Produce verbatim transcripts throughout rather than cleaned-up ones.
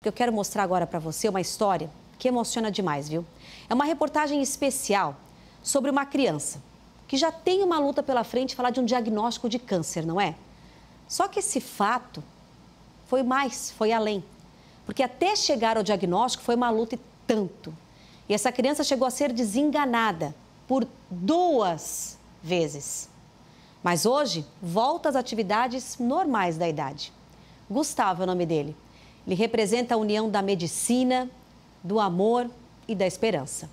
porque eu quero mostrar agora para você uma história que emociona demais, viu? É uma reportagem especial sobre uma criança que já tem uma luta pela frente, falar de um diagnóstico de câncer, não é? Só que esse fato foi mais, foi além. Porque até chegar ao diagnóstico foi uma luta e tanto. E essa criança chegou a ser desenganada por duas vezes. Mas hoje, volta às atividades normais da idade. Gustavo é o nome dele. Ele representa a união da medicina, do amor e da esperança.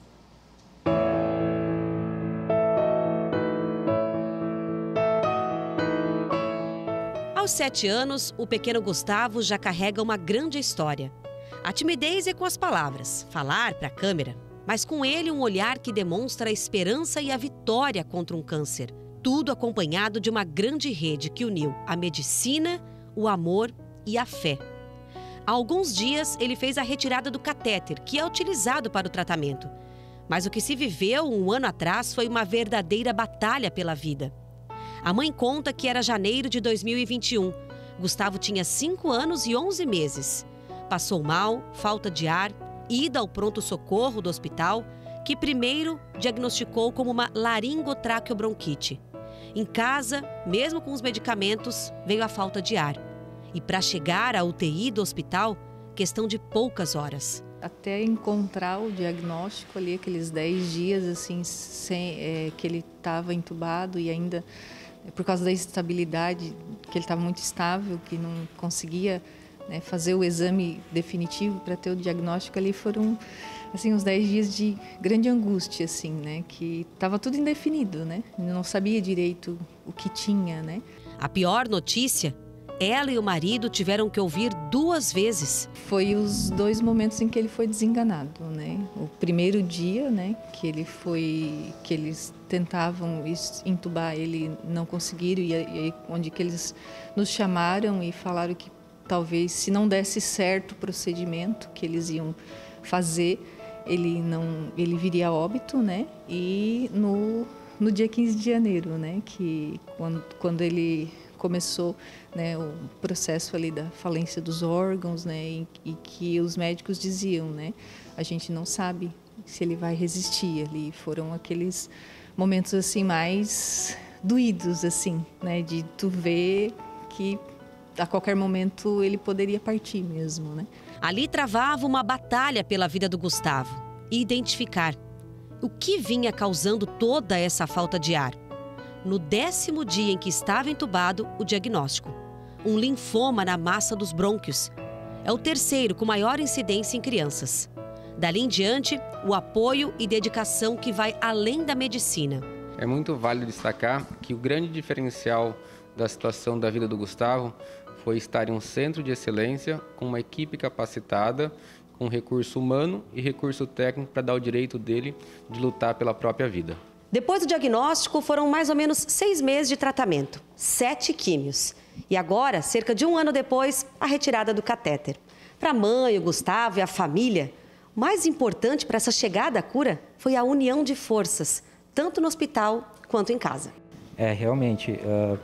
Aos sete anos, o pequeno Gustavo já carrega uma grande história. A timidez é com as palavras, falar para a câmera, mas com ele um olhar que demonstra a esperança e a vitória contra um câncer. Tudo acompanhado de uma grande rede que uniu a medicina, o amor e a fé. Há alguns dias, ele fez a retirada do catéter, que é utilizado para o tratamento. Mas o que se viveu um ano atrás foi uma verdadeira batalha pela vida. A mãe conta que era janeiro de dois mil e vinte e um. Gustavo tinha cinco anos e onze meses. Passou mal, falta de ar, ida ao pronto-socorro do hospital, que primeiro diagnosticou como uma laringotraqueobronquite. Em casa, mesmo com os medicamentos, veio a falta de ar. E para chegar à U T I do hospital, questão de poucas horas. Até encontrar o diagnóstico ali, aqueles dez dias assim, sem, é, que ele estava entubado e ainda, por causa da instabilidade, que ele estava muito estável, que não conseguia, né, fazer o exame definitivo para ter o diagnóstico, ali foram assim, uns dez dias de grande angústia, assim, né, que estava tudo indefinido, né, não sabia direito o que tinha, né. A pior notícia, ela e o marido tiveram que ouvir duas vezes. Foi os dois momentos em que ele foi desenganado, né? O primeiro dia, né, que ele foi, que eles tentavam entubar, ele não conseguiram, e aí onde que eles nos chamaram e falaram que talvez, se não desse certo o procedimento que eles iam fazer, ele não, ele viria a óbito, né? E no no dia quinze de janeiro, né, que quando quando ele começou, né, o processo ali da falência dos órgãos, né, e, e que os médicos diziam, né, a gente não sabe se ele vai resistir. Ali foram aqueles momentos assim mais doídos, assim, né, de tu ver que a qualquer momento ele poderia partir mesmo, né. Ali travava uma batalha pela vida do Gustavo e identificar o que vinha causando toda essa falta de ar. No décimo dia em que estava entubado, o diagnóstico: um linfoma na massa dos brônquios. É o terceiro com maior incidência em crianças. Dali em diante, o apoio e dedicação que vai além da medicina. É muito válido destacar que o grande diferencial da situação da vida do Gustavo foi estar em um centro de excelência com uma equipe capacitada, com recurso humano e recurso técnico para dar o direito dele de lutar pela própria vida. Depois do diagnóstico, foram mais ou menos seis meses de tratamento, sete químios. E agora, cerca de um ano depois, a retirada do catéter. Para a mãe, o Gustavo e a família, o mais importante para essa chegada à cura foi a união de forças, tanto no hospital quanto em casa. É, realmente, uh,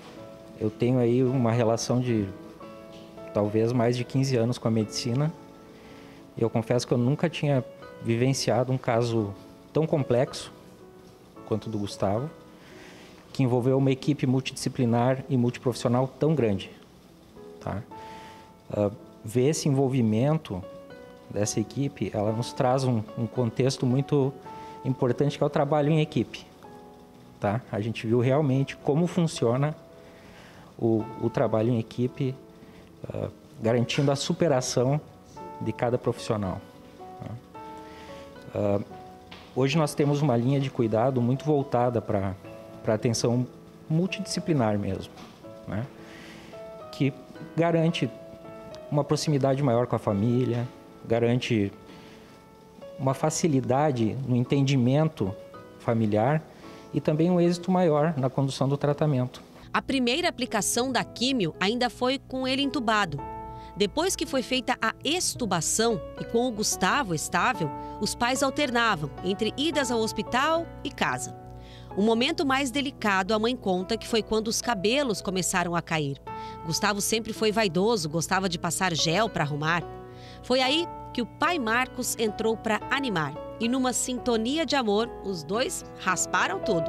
eu tenho aí uma relação de talvez mais de quinze anos com a medicina. E eu confesso que eu nunca tinha vivenciado um caso tão complexo quanto do Gustavo, que envolveu uma equipe multidisciplinar e multiprofissional tão grande. Tá? Uh, ver esse envolvimento dessa equipe, ela nos traz um, um contexto muito importante, que é o trabalho em equipe. Tá? A gente viu realmente como funciona o, o trabalho em equipe, uh, garantindo a superação de cada profissional. Tá? Uh, Hoje nós temos uma linha de cuidado muito voltada para a atenção multidisciplinar mesmo, né? Que garante uma proximidade maior com a família, garante uma facilidade no entendimento familiar e também um êxito maior na condução do tratamento. A primeira aplicação da químio ainda foi com ele entubado. Depois que foi feita a extubação e com o Gustavo estável, os pais alternavam entre idas ao hospital e casa. O momento mais delicado, a mãe conta, que foi quando os cabelos começaram a cair. Gustavo sempre foi vaidoso, gostava de passar gel para arrumar. Foi aí que o pai Marcos entrou para animar. E numa sintonia de amor, os dois rasparam tudo.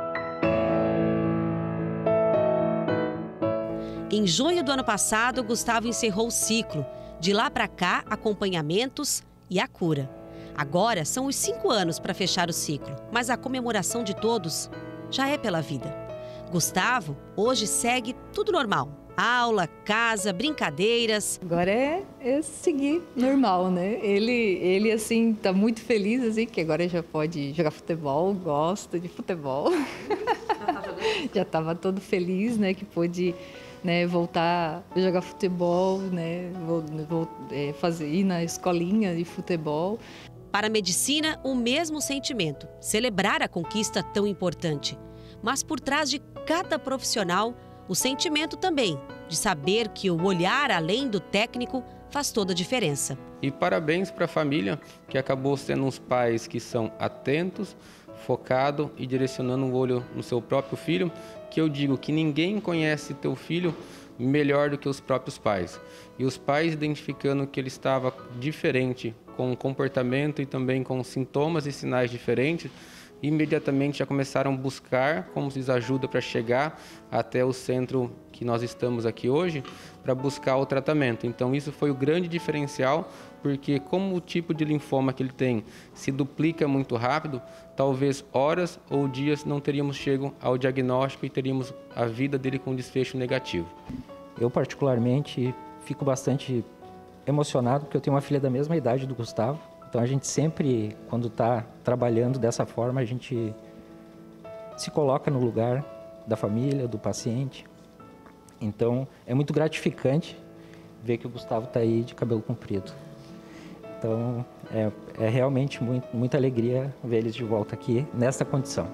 Em junho do ano passado, Gustavo encerrou o ciclo. De lá para cá, acompanhamentos e a cura. Agora são os cinco anos para fechar o ciclo, mas a comemoração de todos já é pela vida. Gustavo hoje segue tudo normal. Aula, casa, brincadeiras. Agora é, é seguir normal, né? Ele, ele, assim, tá muito feliz, assim, que agora já pode jogar futebol, gosta de futebol. Já estava todo feliz, né, que pôde, né, voltar a jogar futebol, né, vou, vou, é, fazer, ir na escolinha de futebol. Para a medicina, o mesmo sentimento, celebrar a conquista tão importante. Mas por trás de cada profissional, o sentimento também de saber que o olhar além do técnico faz toda a diferença. E parabéns para a família, que acabou sendo uns pais que são atentos, focados e direcionando o olho no seu próprio filho, que eu digo que ninguém conhece teu filho melhor do que os próprios pais. E os pais identificando que ele estava diferente, com comportamento e também com sintomas e sinais diferentes, imediatamente já começaram a buscar como se ajuda para chegar até o centro que nós estamos aqui hoje, para buscar o tratamento. Então isso foi o grande diferencial, porque como o tipo de linfoma que ele tem se duplica muito rápido, talvez horas ou dias não teríamos chego ao diagnóstico e teríamos a vida dele com desfecho negativo. Eu particularmente fico bastante emocionado, porque eu tenho uma filha da mesma idade do Gustavo. Então a gente sempre, quando está trabalhando dessa forma, a gente se coloca no lugar da família, do paciente. Então é muito gratificante ver que o Gustavo está aí de cabelo comprido. Então é, é realmente muito, muita alegria ver eles de volta aqui nessa condição.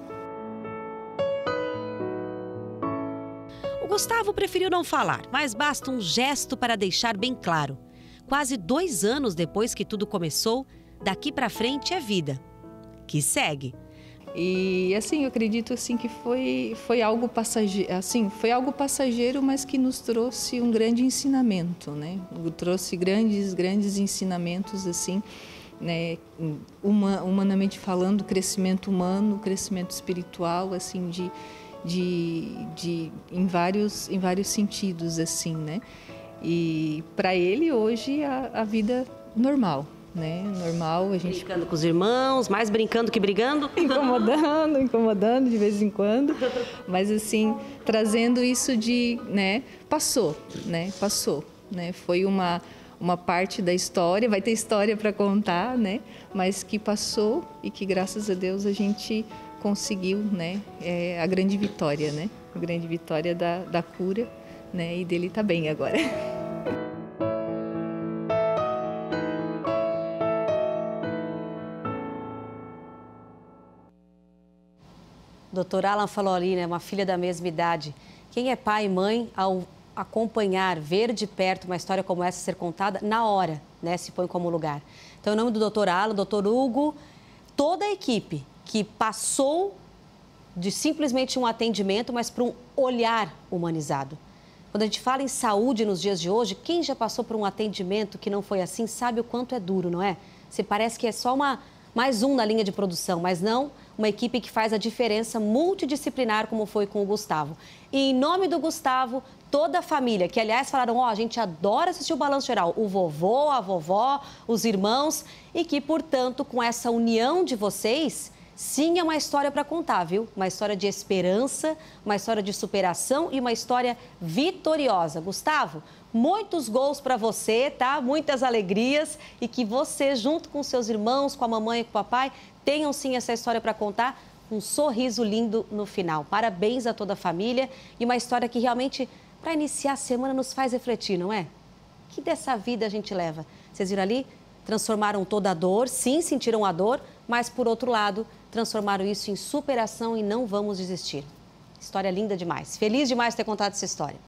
O Gustavo preferiu não falar, mas basta um gesto para deixar bem claro. Quase dois anos depois que tudo começou, daqui para frente é vida, que segue. E assim, eu acredito assim que foi foi algo passageiro, assim, foi algo passageiro, mas que nos trouxe um grande ensinamento, né? Trouxe grandes grandes ensinamentos assim, né, Uma, humanamente falando, crescimento humano, crescimento espiritual, assim, de de, de em vários em vários sentidos assim, né? E para ele hoje a, a vida normal. Né? Normal, a gente... Brincando com os irmãos, mais brincando que brigando. Incomodando, incomodando de vez em quando. Mas assim, trazendo isso de, né, passou, né? Passou, né? Foi uma, uma parte da história, vai ter história para contar, né? Mas que passou e que graças a Deus a gente conseguiu, né? É, a grande vitória, né? A grande vitória da, da cura, né? E dele tá bem agora. Doutor Alan falou ali, né, uma filha da mesma idade. Quem é pai e mãe, ao acompanhar, ver de perto uma história como essa ser contada, na hora, né, se põe como lugar. Então, em nome do doutor Alan, doutor Hugo, toda a equipe que passou de simplesmente um atendimento, mas para um olhar humanizado. Quando a gente fala em saúde nos dias de hoje, quem já passou por um atendimento que não foi assim sabe o quanto é duro, não é? Você parece que é só uma, mais um na linha de produção, mas não... Uma equipe que faz a diferença multidisciplinar, como foi com o Gustavo. E em nome do Gustavo, toda a família, que aliás falaram, ó, oh, a gente adora assistir o Balanço Geral, o vovô, a vovó, os irmãos, e que, portanto, com essa união de vocês, sim, é uma história para contar, viu? Uma história de esperança, uma história de superação e uma história vitoriosa. Gustavo, muitos gols para você, tá? Muitas alegrias e que você, junto com seus irmãos, com a mamãe e com o papai, tenham sim essa história para contar, um sorriso lindo no final. Parabéns a toda a família e uma história que realmente, para iniciar a semana, nos faz refletir, não é? Que dessa vida a gente leva? Vocês viram ali? Transformaram toda a dor, sim, sentiram a dor, mas, por outro lado, transformaram isso em superação e não vamos desistir. História linda demais. Feliz demais de ter contado essa história.